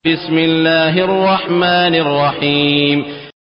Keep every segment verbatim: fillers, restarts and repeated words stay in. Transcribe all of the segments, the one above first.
بسم الله الرحمن الرحيم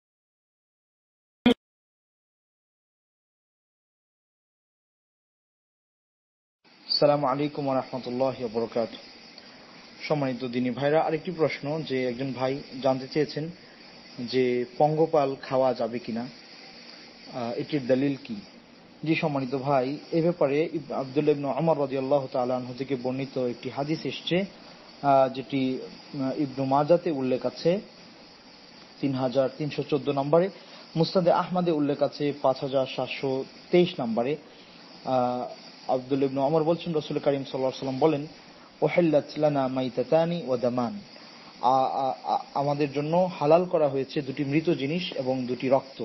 আসসালামু আলাইকুম ওয়া রাহমাতুল্লাহি ওয়া বারাকাতুহু। সম্মানিত দিনী ভাইরা, আরেকটি প্রশ্ন যে একজন ভাই জানতে চেয়েছেন যে পঙ্গপাল খাওয়া যাবে কিনা, এটির দলিল কি। জি সম্মানিত ভাই, এ ব্যাপারে আব্দুল্লাহ ইবনে ওমর রাদিয়াল্লাহু তাআলা আনহু থেকে বর্ণিত একটি হাদিস এসেছে, যেটি ইবনু মাজাতে উল্লেখ আছে তিন হাজার তিনশো চোদ্দ নম্বরে, মুসনাদে আহমদে উল্লেখ আছে পাঁচ হাজার সাতশো তেইশ নম্বরে। আব্দুল্লাহ ইবনে ওমর বলছেন, রাসূল কারীম সাল্লাল্লাহু আলাইহি ওয়াসাল্লাম বলেন, উহিল্লাত লানা মাইতাতানি ওয়া দামান, আমাদের জন্য হালাল করা হয়েছে দুটি মৃত জিনিস এবং দুটি রক্ত।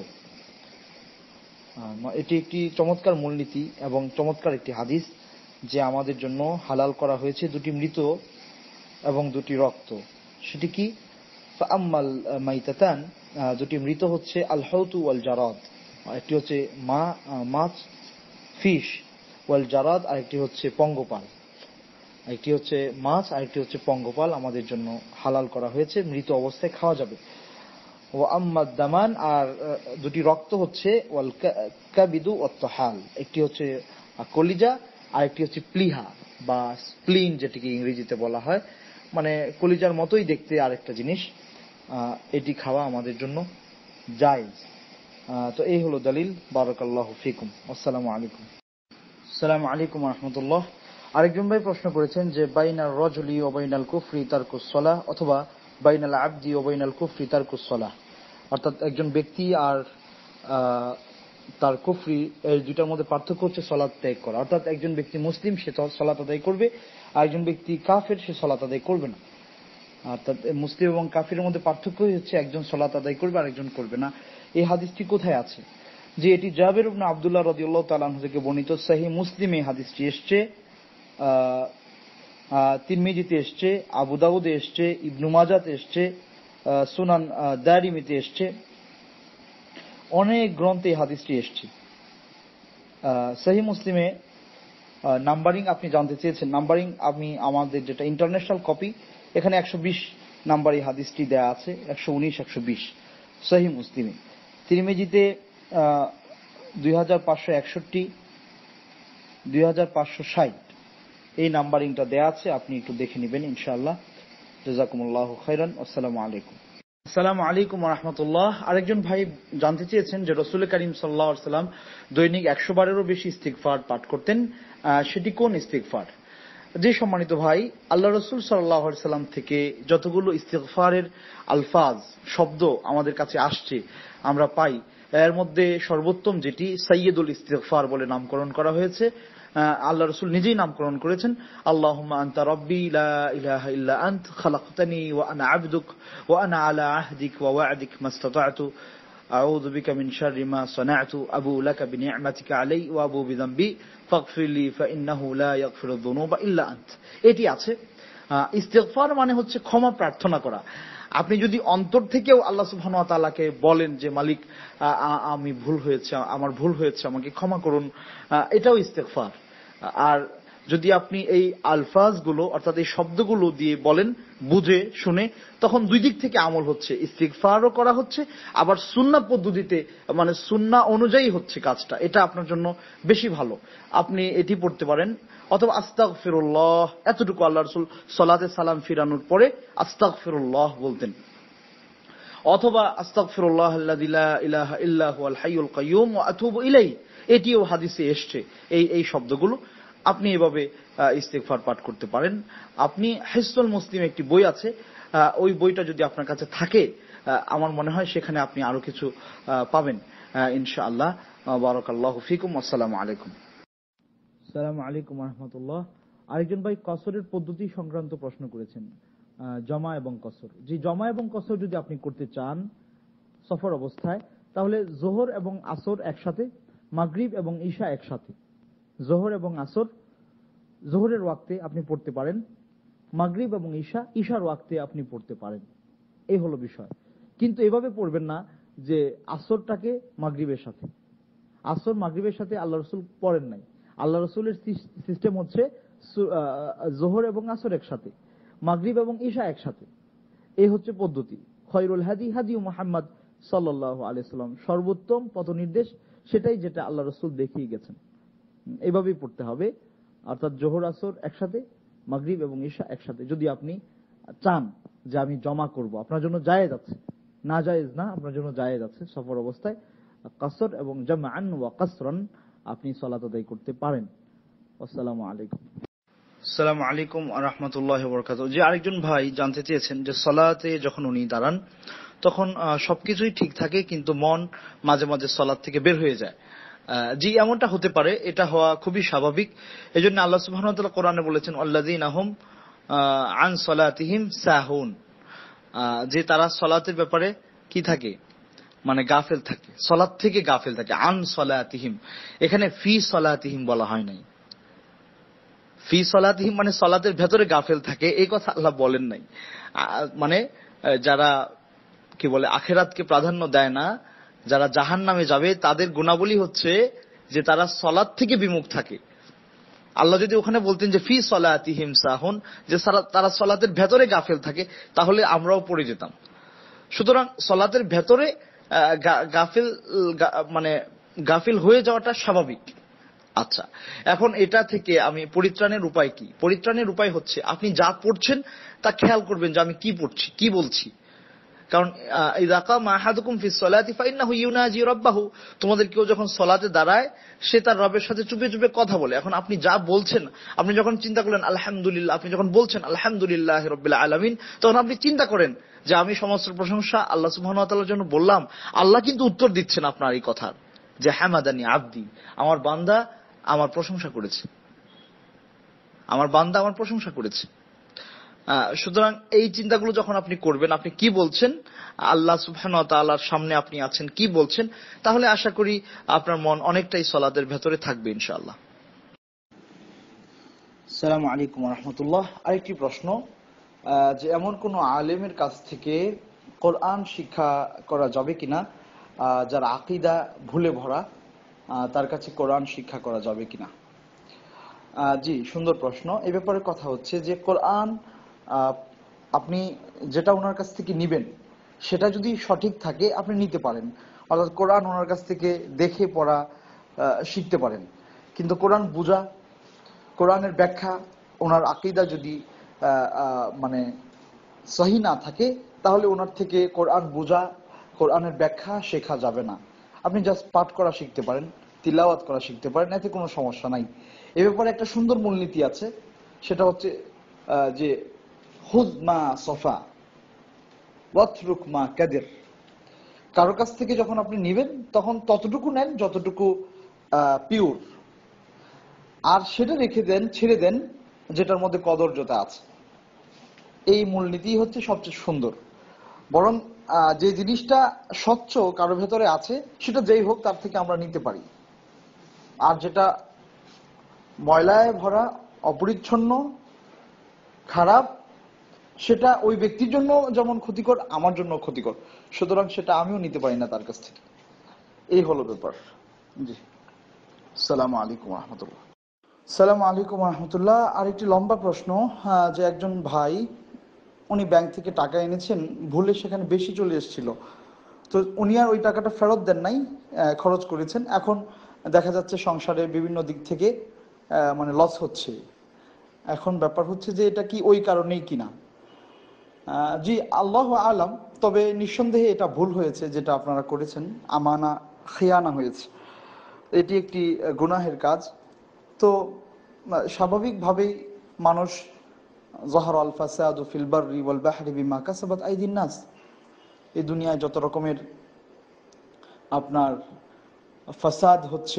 এটি একটি চমৎকার মূলনীতি এবং চমৎকার একটি হাদিস যে আমাদের জন্য হালাল করা হয়েছে দুটি মৃত এবং দুটি রক্ত। সেটি কি? ফাআম্মাল মাইতাতান, দুটি মৃত হচ্ছে আল হাউতু ওয়াল জারাদ, একটি হচ্ছে মা মাছ ফিশ, ওয়াল জারাদ আরেকটি হচ্ছে পঙ্গপাল। একটি হচ্ছে মাছ আরেকটি হচ্ছে পঙ্গপাল আমাদের জন্য হালাল করা হয়েছে, মৃত অবস্থায় খাওয়া যাবে। ও আম্মাদ দামান, আর দুটি রক্ত হচ্ছে ওয়াল কাবিদু ওয়াত তাহাল, একটি হচ্ছে কলিজা আরেকটি হচ্ছে প্লিহা বা স্প্লিন, যেটিকে ইংরেজিতে বলা হয়, মানে কলিজার মতোই দেখতে আরেকটা জিনিস। এটি খাওয়া আমাদের জন্য জায়েজ। তো এই হলো দলিল। বারাকাল্লাহু ফিকুম। আসসালামু আলাইকুম। আসসালামু আলাইকুম ওয়া রাহমাতুল্লাহ। আরেকজন ভাই প্রশ্ন করেছেন যে বাইনাল রাজুলি ওয়া বাইনাল কুফরি তারকুস সালাহ, অথবা বাইনাল আবদি ওয়া বাইনাল কুফরি তারকুস সালাহ, অর্থাৎ একজন ব্যক্তি আর তার কুফরি, এই দুইটার মধ্যে পার্থক্য হচ্ছে সালাত ত্যাগ করা। অর্থাৎ একজন ব্যক্তি মুসলিম, সে সালাত আদায় করবে, আর একজন ব্যক্তি কাফের, সে সালাত আদায় করবে না। অর্থাৎ মুসলিম এবং কাফিরের মধ্যে পার্থক্যই হচ্ছে একজন সালাত আদায় করবে আর একজন করবে না। এই হাদিসটি কোথায় আছে? যে এটি জাবের ইবনে আব্দুল্লাহ রাদিয়াল্লাহু তাআলা আনহু থেকে বর্ণিত, সহিহ মুসলিমে হাদিসটি এসছে, তিরমিজিতে এসছে, আবু দাউদে এসছে, ইবনু মাজাতে এসছে, সুনান দারিমিতে এসছে, অনেক গ্রন্থে হাদিসটি এসছে। সহিহ মুসলিমে নাম্বারিং আপনি জানতে চেয়েছেন, নাম্বারিং আমি আমাদের যেটা ইন্টারন্যাশনাল কপি, এখানে একশো বিশ নাম্বার এই হাদিসটি দেয়া আছে, একশো উনিশ একশো বিশ সহিহ মুসলিমে। তিরমিজিতে দুই হাজার পাঁচশো একষট্টি, দুই হাজার পাঁচশো ষাট এই নাম্বারিংটা দেয়া আছে, আপনি একটু দেখে নেবেন ইনশাআল্লাহ। জাযাকুমুল্লাহু খাইরান। আসসালামু আলাইকুম। আসসালামু আলাইকুম ওয়া রাহমাতুল্লাহ। আরেকজন ভাই জানতে চেয়েছেন যে রাসূল কারীম সাল্লাল্লাহু আলাইহি ওয়াসাল্লাম দৈনিক একশো বারেরও বেশি ইস্তিগফার পাঠ করতেন, সেটি কোন ইস্তিগফার? যে সম্মানিত ভাই, আল্লাহ রাসূল সাল্লাল্লাহু আলাইহি ওয়াসাল্লাম থেকে যতগুলো ইস্তিগফারের আলফাজ, শব্দ আমাদের কাছে আসছে, আমরা পাই, এর মধ্যে সর্বোত্তম যেটি সাইয়্যিদুল ইস্তিগফার বলে নামকরণ করা হয়েছে, আল্লাহ রাসূল নিজেই নামকরণ করেছেন, আল্লাহুম্মা আনতা রাব্বি লা ইলাহা ইল্লা আনত খালাকতানি ওয়া আনা আবদুক ওয়া আনা আলা আহদিক ওয়া ওয়া'দিক মাসতাতা'তু আউযু বিকা মিন শাররি মা সানা'তু আবু লাকা বিনি'মাতিকা আলাই ওয়া আবু বিযামবি ফাগফিরলি ফাইন্নাহু লা ইয়াগফিরুয যুনুবা ইল্লা আনত। এটি আছে। ইস্তিগফার মানে হচ্ছে ক্ষমা প্রার্থনা করা। আপনি যদি অন্তর থেকেও আল্লাহ সুবহানাহু ওয়া তাআলাকে বলেন যে মালিক, আমি ভুল হয়েছে, আমার ভুল হয়েছে, আমাকে ক্ষমা করুন, এটাও ইস্তিগফার। আর যদি আপনি এই আলফাজগুলো অর্থাৎ এই শব্দগুলো দিয়ে বলেন বুঝে শুনে, তখন দুই দিক থেকে আমল হচ্ছে, ইস্তিগফারও করা হচ্ছে, আবার সুন্নাহ পদ্ধতিতে মানে সুন্নাহ অনুযায়ী হচ্ছে কাজটা। এটা আপনার জন্য বেশি ভালো। আপনি এটি পড়তে পারেন, অথবা আস্তাগফিরুল্লাহ, এতটুকু আল্লাহ রাসূল সালাতে সালাম ফিরানোর পরে আস্তাগফিরুল্লাহ বলতেন, অথবা আস্তাগফিরুল্লাহ আল্লাযী লা ইলাহা ইল্লা হুয়াল হাইয়ুল কাইয়্যুম ওয়া আতুবু ইলাইহি, এটিও হাদিসে এসেছে এই এই শব্দগুলো। আপনি এভাবে ইস্তিগফার পাঠ করতে পারেন। আপনি হিসনুল মুসলিম একটি বই আছে, ওই বইটা যদি আপনার কাছে থাকে, আমার মনে হয় সেখানে আপনি আরো কিছু পাবেন ইনশাআল্লাহ। বারাকাল্লাহু ফিকুম। আসসালামু আলাইকুম। আসসালামু আলাইকুম ওয়া রাহমাতুল্লাহ। আরেকজন ভাই কসরের পদ্ধতি সংক্রান্ত প্রশ্ন করেছেন, জমা এবং কসর। যে জমা এবং কসর যদি আপনি করতে চান সফর অবস্থায়, তাহলে যোহর এবং আসর একসাথে, মাগরিব এবং ঈশা একসাথে। যোহর এবং আসর যোহরের ওয়াক্তে আপনি পড়তে পারেন, মাগরিব এবং ঈশা ঈশার ওয়াক্তে আপনি পড়তে পারেন। এই হলো বিষয়। কিন্তু এভাবে পড়বেন না যে আসরটাকে মাগরিবের সাথে, আসর মাগরিবের সাথে আল্লাহ রাসূল পড়েন নাই। আল্লাহ রাসূলের সিস্টেম হচ্ছে যোহর এবং আসর একসাথে, মাগরিব এবং ঈশা একসাথে। এই হচ্ছে পদ্ধতি। খয়রুল হাদি হাদি মুহাম্মদ সাল্লাল্লাহু আলাইহি সাল্লাম, সর্বোত্তম পথ নির্দেশ সেটাই যেটা আল্লাহ রাসূল দেখিয়ে গেছেন। এইভাবেই পড়তে হবে, অর্থাৎ জোহর আসর একসাথে, মাগরিব এবং ঈশা একসাথে। যদি আপনি চান যে আমি জমা করব, আপনার জন্য জায়েজ আছে, না জায়েজ না, আপনার জন্য জায়েজ আছে। সফর অবস্থায় কাসর এবং জামআন ওয়া কাসরান আপনি সালাত আদায় করতে পারেন। আসসালামু আলাইকুম। আসসালামু আলাইকুম ওয়া রাহমাতুল্লাহি ওয়া বারাকাতুহু। যে আরেকজন ভাই জানতে চেয়েছেন যে সালাতে যখন উনি দাঁড়ান তখন সবকিছুই ঠিক থাকে, কিন্তু মন মাঝে মাঝে সালাত থেকে বের হয়ে যায়। জি, এমনটা হতে পারে, এটা হওয়া খুবই স্বাভাবিক। এজন্য আল্লাহ সুবহানাহু ওয়া তাআলা কোরআনে বলেছেন আল্লাযীনা হুম আন সালাতিহিম সাহুন, যে তারা সালাতের ব্যাপারে কি থাকে, মানে গাফেল থাকে, সালাত থেকে গাফেল থাকে। আন সালাতিহিম, এখানে ফি সালাতিহিম বলা হয় নাই। ফি সালাতিহিম মানে সালাতের ভেতরে গাফেল থাকে, এই কথা আল্লাহ বলেন নাই। মানে যারা কি বলে আখিরাতকে প্রাধান্য দেয় না, যারা জাহান্নামে যাবে, তাদের গুণাবলী হচ্ছে যে তারা সালাত থেকে বিমুখ থাকে। আল্লাহ যদি ওখানে বলতেন যে ফি সালাতিহিম সাহুন, যে তারা সালাতের ভেতরে গাফেল থাকে, তাহলে আমরাও পড়ে যেতাম। সুতরাং সালাতের ভেতরে গাফেল মানে গাফিল হয়ে যাওয়াটা স্বাভাবিক। আচ্ছা, এখন এটা থেকে আমি পরিত্রাণের উপায় কি? পরিত্রাণের উপায় হচ্ছে আপনি যা পড়ছেন তা খেয়াল করবেন যে আমি কি পড়ছি, কি বলছি। কারণ ইযা কামা আহাদুকুম ফিস সালাতি ফাইন্নাহু ইউনাজি রাব্বাহু, তোমাদের কেউ যখন সালাতে দাঁড়ায় সে তার রবের সাথে চুপে চুপে কথা বলে। এখন আপনি যা বলছেন, আপনি যখন চিন্তা করলেন আলহামদুলিল্লাহ, আপনি যখন বলছেন আলহামদুলিল্লাহি রাব্বিল আলামিন, তখন আপনি চিন্তা করেন যে আমি সমস্ত প্রশংসা আল্লাহ সুবহানাহু ওয়া তাআলার জন্য বললাম। আল্লাহ কিন্তু উত্তর দিচ্ছেন আপনার এই কথার, যে হামাদানি আবদি, আমার বান্দা আমার প্রশংসা করেছে, আমার বান্দা আমার প্রশংসা করেছে। সুতরাং এই চিন্তাগুলো যখন আপনি করবেন, আপনি কি বলছেন, আল্লাহ সুবহানাহু ওয়া তাআলার সামনে আপনি আছেন, কি বলছেন, তাহলে আশা করি আপনার মন অনেকটাই সালাতের ভেতরে থাকবে ইনশাআল্লাহ। আসসালামু আলাইকুম ওয়া রাহমাতুল্লাহ। আরেকটি প্রশ্ন, যে এমন কোন আলেমের কাছ থেকে কোরআন শিক্ষা করা যাবে কিনা, যার আকীদা ভুলে ভরা, তার কাছে কোরআন শিক্ষা করা যাবে কিনা? জি, সুন্দর প্রশ্ন। এই ব্যাপারে কথা হচ্ছে যে কোরআন আপনি যেটা ওনার কাছ থেকে নিবেন সেটা যদি সঠিক থাকে আপনি নিতে পারেন, অর্থাৎ কোরআন ওনার কাছ থেকে দেখে পড়া শিখতে পারেন। কিন্তু কোরআন বুঝা, কোরআনের ব্যাখ্যা, ওনার আকীদা যদি মানে সহি না থাকে, তাহলে ওনার থেকে কোরআন বুঝা, কোরআনের ব্যাখ্যা শেখা যাবে না। আপনি জাস্ট পাঠ করা শিখতে পারেন, তিলাওয়াত করা শিখতে পারেন, এতে কোনো সমস্যা নাই। এ ব্যাপারে একটা সুন্দর মূলনীতি আছে, সেটা হচ্ছে যে খুদ মা সফা ওয়াতরুক মা কাদির। কারোর কাছ থেকে যখন আপনি নেবেন তখন ততটুকু নেন যতটুকু পিওর, আর সেটা রেখে দেন, ছেড়ে দেন যেটার মধ্যে কদর্যতা আছে। এই মূলনীতি হচ্ছে সবচেয়ে সুন্দর। বরং যে জিনিসটা স্বচ্ছ কারো ভেতরে আছে সেটা যেই হোক তার থেকে আমরা নিতে পারি, আর যেটা ময়লায় ভরা, অপরিচ্ছন্ন, খারাপ, সেটা ওই ব্যক্তির জন্য যেমন ক্ষতিকর, আমার জন্য ক্ষতিকর। সুতরাং সেটা আমিও নিতে পারি না তার কাছ থেকে। এই হলো ব্যাপার। জি, আসসালামু আলাইকুম ওয়া রাহমাতুল্লাহ। আসসালামু আলাইকুম ওয়া রাহমাতুল্লাহ। আরেকটি লম্বা প্রশ্ন, যে একজন ভাই উনি ব্যাংক থেকে টাকা এনেছেন, ভুলে সেখানে বেশি চলে এসেছিল, তো উনি আর ওই টাকাটা ফেরত দেন নাই, খরচ করেছেন। এখন দেখা যাচ্ছে সংসারের বিভিন্ন দিক থেকে মানে লস হচ্ছে। এখন ব্যাপার হচ্ছে যে এটা কি ওই কারণেই কিনা। জি, আল্লাহু আলাম। তবে নিঃসন্দেহে এটা ভুল হয়েছে যেটা আপনারা করেছেন, আমানা খিয়ানা হয়েছে, এটি একটি গুনাহের কাজ। তো স্বাভাবিকভাবেই মানুষ যহরা আল ফাসাদু ফিল বাররি ওয়াল বাহরি বিমা কাসাবাত আইদিন নাস, এই দুনিয়ায় যত রকমের আপনার ফাসাদ হচ্ছে,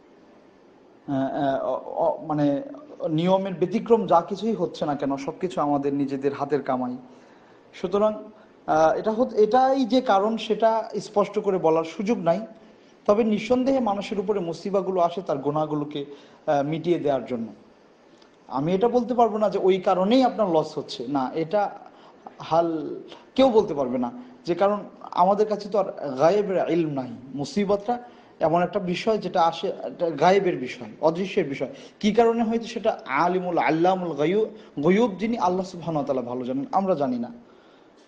মানে নিয়মের ব্যতিক্রম যা কিছুই হচ্ছে না কেন, সবকিছু আমাদের নিজেদের হাতের কামাই। সুতরাং এটা এটাই যে কারণ সেটা স্পষ্ট করে বলার সুযোগ নাই। তবে নিঃসন্দেহে মানুষের উপরে মুসিবাগুলো আসে তার গুনাহগুলোকে মিটিয়ে দেওয়ার জন্য। আমি এটা বলতে পারবো না যে ওই কারণেই আপনার লস হচ্ছে, না, এটা হাল কেউ বলতে পারবে না। যে কারণ আমাদের কাছে তো আর গায়েবের ইলম নাই। মুসিবতটা এমন একটা বিষয় যেটা আসে, গায়েবের বিষয়, অদৃশ্যের বিষয়। কি কারণে হয়তো সেটা আলিমুল আল্লামুল গায়ুব, যিনি আল্লাহ সুবহানাহু ওয়া তাআলা ভালো জানেন, আমরা জানি না।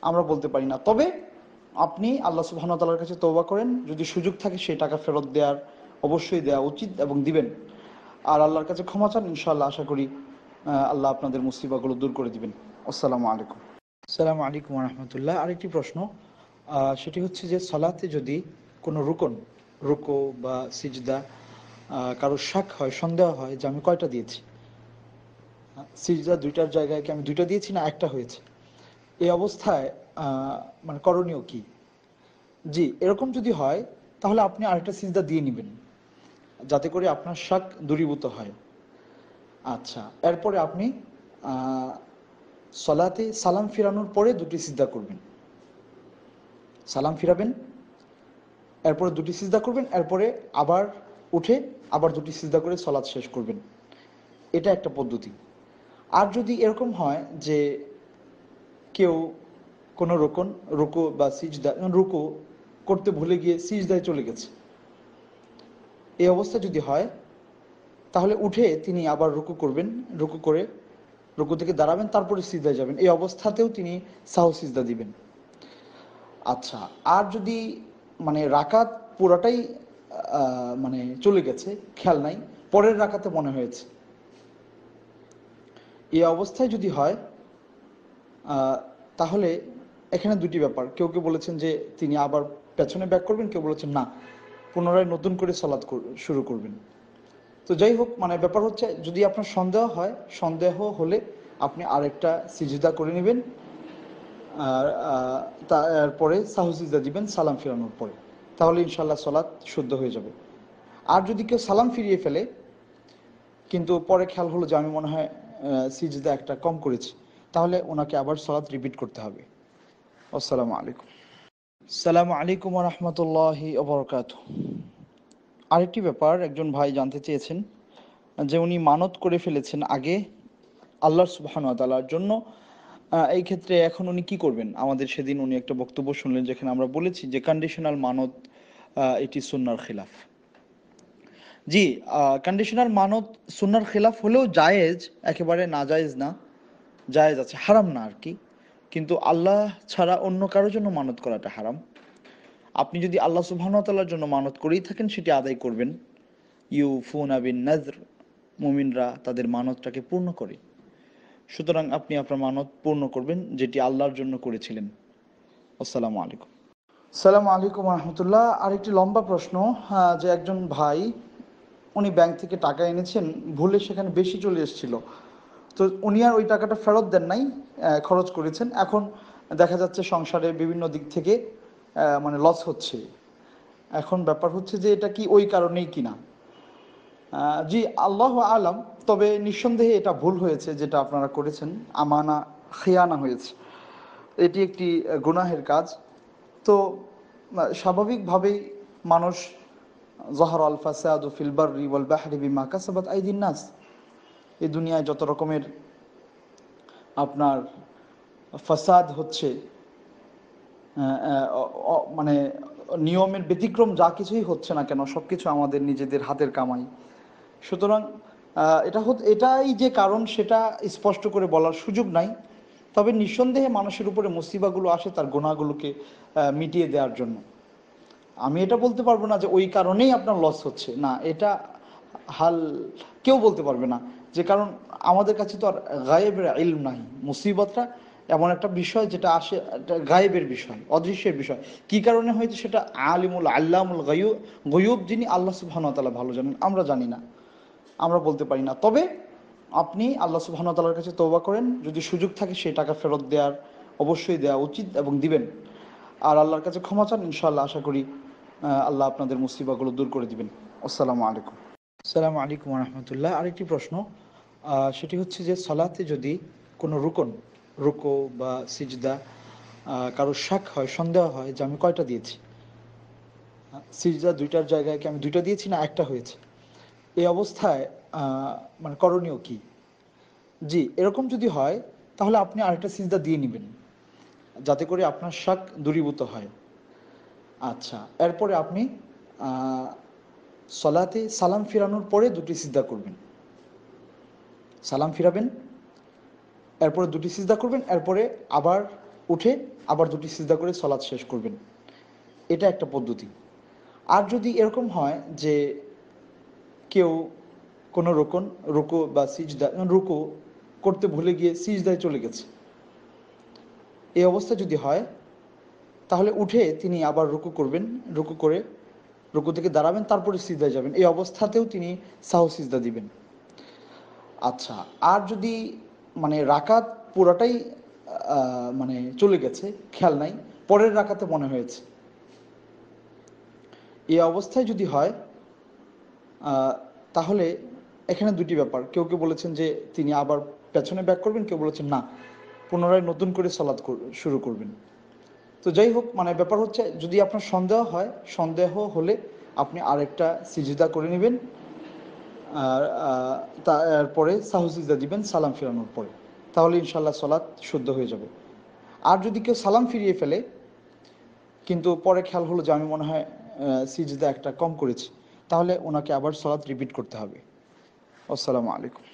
আমরা বলতে পারি না। তবে আপনি আল্লাহ সুবহানাহু ওয়া তাআলার কাছে তওবা করেন, যদি সুযোগ থাকে সেই টাকা ফেরত দেওয়ার অবশ্যই দেওয়া উচিত এবং দিবেন। আর আল্লাহর কাছে ক্ষমা চান, ইনশাআল্লাহ আশা করি আহ, আল্লাহ আপনাদের মুসিবাগুলো দূর করে দিবেন। আসসালামু আলাইকুম। আসসালামু আলাইকুম রহমতুল্লাহ। আরেকটি প্রশ্ন, আহ, সেটি হচ্ছে যে সলাতে যদি কোনো রুকন রুকো বা সিজদা আহ, কারো শাক হয়, সন্দেহ হয় যে আমি কয়টা দিয়েছি, সিজদা দুইটার জায়গায় কি আমি দুইটা দিয়েছি না একটা হয়েছে, এই অবস্থায় আহ, মানে করণীয় কি? জি, এরকম যদি হয় তাহলে আপনি আরেকটা সিজদা দিয়ে নেবেন যাতে করে আপনার শাক দূরীভূত হয়। আচ্ছা, এরপরে আপনি আহ, সলাতে সালাম ফিরানোর পরে দুটি সিজদা করবেন, সালাম ফিরাবেন, এরপরে দুটি সিজদা করবেন, এরপরে আবার উঠে আবার দুটি সিজদা করে সলাৎ শেষ করবেন। এটা একটা পদ্ধতি। আর যদি এরকম হয় যে কেউ কোনো রোকন রুকু বা সিজদা, রুকু করতে ভুলে গিয়ে সিজদায় চলে গেছে, এই অবস্থা যদি হয় তাহলে উঠে তিনি আবার রুকু করবেন, রুকু করে রুকু থেকে দাঁড়াবেন, তারপরে সিজদায় যাবেন। এই অবস্থাতেও তিনি সাহু সিজদা দিবেন। আচ্ছা, আর যদি মানে রাকাত পুরাটাই আহ, মানে চলে গেছে, খেয়াল নাই, পরের রাকাতে মনে হয়েছে, এই অবস্থায় যদি হয় আহ, তাহলে এখানে দুটি ব্যাপার। কেউ কেউ বলেছেন যে তিনি আবার পেছনে ব্যাক করবেন, কেউ বলেছেন না, পুনরায় নতুন করে সালাত শুরু করবেন। তো যাই হোক, মানে ব্যাপার হচ্ছে যদি আপনার সন্দেহ হয়, সন্দেহ হলে আপনি আরেকটা সিজদা করে নেবেন, আর তারপরে সাহু সিজদা দিবেন সালাম ফিরানোর পরে, তাহলে ইনশাল্লাহ সালাত শুদ্ধ হয়ে যাবে। আর যদি কেউ সালাম ফিরিয়ে ফেলে কিন্তু পরে খেয়াল হলো যে আমি মনে হয় সিজদা একটা কম করেছি, তাহলে ওনাকে আবার সালাত রিপিট করতে হবে। আসসালামু আলাইকুম। সালামু আলাইকুম রহমতুল্লাহি ওবরকাত। আরেকটি ব্যাপার, একজন ভাই জানতে চেয়েছেন যে উনি মানত করে ফেলেছেন আগে আল্লাহ সুবহানাহু ওয়া তাআলার জন্য, আহ, এই ক্ষেত্রে এখন উনি কি করবেন? আমাদের সেদিন উনি একটা বক্তব্য শুনলেন যেখানে আমরা বলেছি যে কন্ডিশনাল মানত আহ, এটি সুন্নাহর খিলাফ। জি, কন্ডিশনাল মানত সুন্নাহর খিলাফ হলেও জায়েজ, একেবারে না জায়েজ না, জায়েজ আছে, হারাম না আর কি। কিন্তু আল্লাহ ছাড়া অন্য কারোর জন্য মানত করাটা হারাম। আপনি যদি আল্লাহ সুবহানাহু ওয়া তাআলার জন্য মানত করেই থাকেন সেটি আদায় করবেন। ইউফুনা বিন নাযর, মুমিনরা তাদের মানতটাকে পূর্ণ করে। সুতরাং আপনি আপনার মানত পূর্ণ করবেন যেটি আল্লাহর জন্য করেছিলেন। আসসালামু আলাইকুম। সালামু আলাইকুম রহমতুল্লাহ। আরেকটি লম্বা প্রশ্ন, আহ, যে একজন ভাই উনি ব্যাংক থেকে টাকা এনেছেন, ভুলে সেখানে বেশি চলে এসেছিল, তো উনি আর ওই টাকাটা ফেরত দেন নাই, আহ, খরচ করেছেন। এখন দেখা যাচ্ছে সংসারে বিভিন্ন দিক থেকে আহ, মানে লস হচ্ছে। এখন ব্যাপার হচ্ছে যে এটা কি ওই কারণেই কিনা। আহ, জি, আল্লাহ আলাম। তবে নিঃসন্দেহে এটা ভুল হয়েছে যেটা আপনারা করেছেন, আমানা খেয়ানা হয়েছে, এটি একটি আহ, গুনাহের কাজ। তো আহ, স্বাভাবিকভাবেই মানুষ জহর আল ফাসাদু ফিল বাররি ওয়াল বাহরি বিমা কাসাবাত আইদিন নাস, এই দুনিয়ায় যত রকমের আপনার ফাসাদ হচ্ছে, আহ, আহ, অ- মানে নিয়মের ব্যতিক্রম যা কিছুই হচ্ছে না কেন, সব কিছু আমাদের নিজেদের হাতের কামাই। সুতরাং আহ, এটা হত- এটাই যে কারণ সেটা স্পষ্ট করে বলার সুযোগ নাই। তবে নিঃসন্দেহে মানুষের উপরে মুসিবাগুলো আসে তার গুনাহগুলোকে আহ, মিটিয়ে দেওয়ার জন্য। আমি এটা বলতে পারবো না যে ওই কারণেই আপনার লস হচ্ছে, না, এটা হাল কেউ বলতে পারবে না। যে কারণ আমাদের কাছে তো আর গায়েবের ইলম নাই। মুসিবতটা এমন একটা বিষয় যেটা আসে, একটা গায়েবের বিষয়, অদৃশ্যের বিষয়। কি কারণে হয়তো সেটা আলিমুল আল্লামুল গায়ুব, গয়ুব যিনি আল্লাহ সুবহানাহু ওয়া তাআলা ভালো জানেন, আমরা জানি না, আমরা বলতে পারি না। তবে আপনি আল্লাহ সুবহানাহু ওয়া তাআলার কাছে তওবা করেন, যদি সুযোগ থাকে সেই টাকা ফেরত দেওয়ার অবশ্যই দেওয়া উচিত এবং দিবেন। আর আল্লাহর কাছে ক্ষমা চান, ইনশাআল্লাহ আশা করি আহ, আল্লাহ আপনাদের মুসিবাগুলো দূর করে দিবেন। আসসালামু আলাইকুম। আসসালামু আলাইকুম রহমতুল্লাহ। আরেকটি প্রশ্ন, আহ, সেটি হচ্ছে যে সলাতে যদি কোনো রুকন রুকো বা সিজদা আহ, কারো শাক হয়, সন্দেহ হয় যে আমি কয়টা দিয়েছি, সিজদা দুইটার জায়গায় কি আমি দুইটা দিয়েছি না একটা হয়েছে, এই অবস্থায় আহ, মানে করণীয় কি? জি, এরকম যদি হয় তাহলে আপনি আরেকটা সিজদা দিয়ে নেবেন যাতে করে আপনার শাক দূরীভূত হয়। আচ্ছা, এরপরে আপনি আহ, সলাতে সালাম ফিরানোর পরে দুটি সিজদা করবেন, সালাম ফিরাবেন, এরপরে দুটি সিজদা করবেন, এরপরে আবার উঠে আবার দুটি সিজদা করে সালাত শেষ করবেন। এটা একটা পদ্ধতি। আর যদি এরকম হয় যে কেউ কোনো রোকন রুকু বা সিজদা, রুকু করতে ভুলে গিয়ে সিজদায় চলে গেছে, এই অবস্থা যদি হয় তাহলে উঠে তিনি আবার রুকু করবেন, রুকু করে রুকু থেকে দাঁড়াবেন, তারপরে সিজদায় যাবেন। এই অবস্থাতেও তিনি সাহু সিজদা দিবেন। আচ্ছা, আর যদি মানে রাকাত পুরাটাই আহ, মানে চলে গেছে, খেয়াল নাই, পরের রাকাতে মনে হয়েছে, এই অবস্থায় যদি হয় আহ, তাহলে এখানে দুটি ব্যাপার। কেউ কেউ বলেছেন যে তিনি আবার পেছনে ব্যাক করবেন, কেউ বলেছেন না, পুনরায় নতুন করে সালাত শুরু করবেন। তো যাই হোক, মানে ব্যাপার হচ্ছে যদি আপনার সন্দেহ হয়, সন্দেহ হলে আপনি আরেকটা সিজদা করে নেবেন, আর তারপরে সাহু সিজদা দিবেন সালাম ফিরানোর পরে, তাহলে ইনশাল্লাহ সালাত শুদ্ধ হয়ে যাবে। আর যদি কেউ সালাম ফিরিয়ে ফেলে কিন্তু পরে খেয়াল হলো যে আমি মনে হয় সিজদা একটা কম করেছি, তাহলে ওনাকে আবার সালাত রিপিট করতে হবে। আসসালামু আলাইকুম।